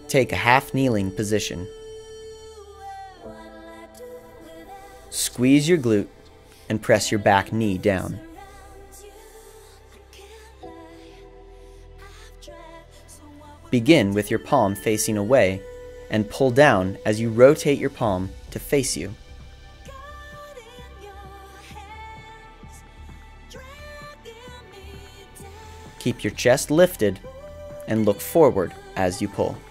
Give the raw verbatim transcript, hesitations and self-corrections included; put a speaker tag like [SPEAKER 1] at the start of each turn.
[SPEAKER 1] Take a half kneeling position. Squeeze your glute and press your back knee down. Begin with your palm facing away and pull down as you rotate your palm to face you. Keep your chest lifted and look forward as you pull.